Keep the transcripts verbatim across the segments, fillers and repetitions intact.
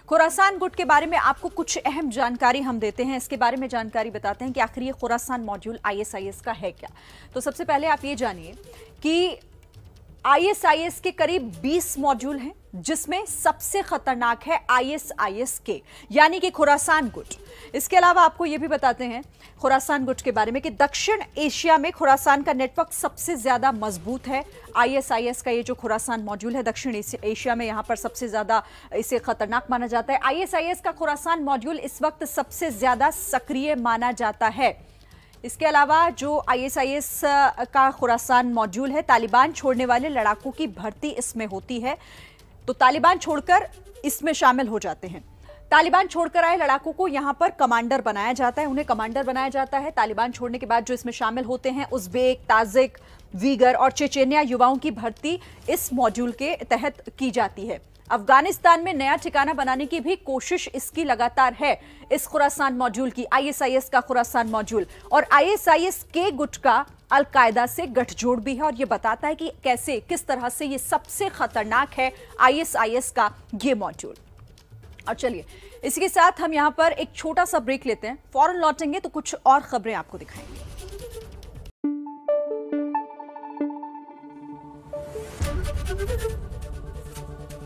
खुरासान गुट के बारे में आपको कुछ अहम जानकारी हम देते हैं। इसके बारे में जानकारी बताते हैं कि आखिर ये खुरासान मॉड्यूल आईएसआईएस का है क्या। तो सबसे पहले आप ये जानिए कि आईएसआईएस के करीब बीस मॉड्यूल हैं, जिसमें सबसे खतरनाक है आईएसआईएस के यानी कि खुरासान गुट। इसके अलावा आपको यह भी बताते हैं खुरासान गुट के बारे में कि दक्षिण एशिया में खुरासान का नेटवर्क सबसे ज्यादा मजबूत है। आईएसआईएस का ये जो खुरासान मॉड्यूल है दक्षिण एशिया में यहां पर सबसे ज्यादा इसे खतरनाक माना जाता है। आईएसआईएस का खुरासान मॉड्यूल इस वक्त सबसे ज्यादा सक्रिय माना जाता है। इसके अलावा जो आईएसआईएस का खुरासान मॉड्यूल है, तालिबान छोड़ने वाले लड़ाकों की भर्ती इसमें होती है। तो तालिबान छोड़कर इसमें शामिल हो जाते हैं। तालिबान छोड़कर आए लड़ाकों को यहां पर कमांडर बनाया जाता है, उन्हें कमांडर बनाया जाता है। तालिबान छोड़ने के बाद जो इसमें शामिल होते हैं उज़्बेक, ताजिक, वीगर और चेचेनिया युवाओं की भर्ती इस मॉड्यूल के तहत की जाती है। अफगानिस्तान में नया ठिकाना बनाने की भी कोशिश इसकी लगातार है, इस खुरासान मॉड्यूल की, आईएसआईएस का खुरासान मॉड्यूल। और आईएसआईएस के गुट का अल-कायदा से गठजोड़ भी है और यह बताता है कि कैसे किस तरह से यह सबसे खतरनाक है आईएसआईएस का ये मॉड्यूल। और चलिए इसी के साथ हम यहां पर एक छोटा सा ब्रेक लेते हैं, फौरन लौटेंगे तो कुछ और खबरें आपको दिखाएंगे।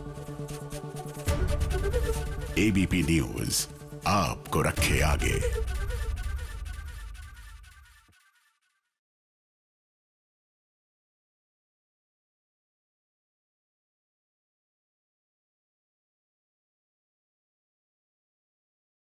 एबीपी न्यूज आपको रखे आगे।